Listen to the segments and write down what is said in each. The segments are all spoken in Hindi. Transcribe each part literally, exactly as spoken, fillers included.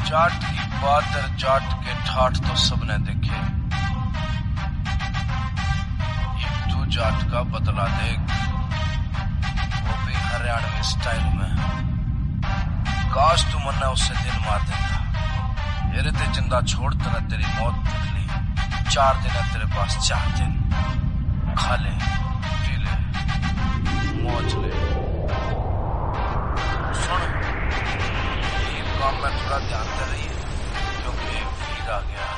जाट की बात और जाट के ठाठ तो सबने देखे। एक तू जाट का बदला देख, वो भी हरियाणवी स्टाइल में। काश तू मन्ना उससे दिन मार देता। मेरे ते जिंदा छोड़ तेरा तेरी मौत निकली। चार दिन है तेरे पास, चार दिन खा ले, पी ले, मौज ले। सुन, ये काम में थोड़ा ध्यान दे रही है क्योंकि भीड़ आ गया।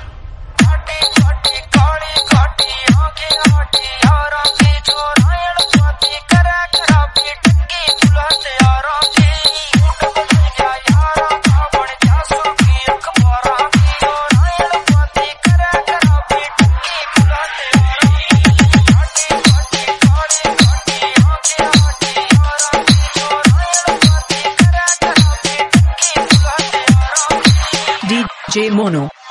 D J Mono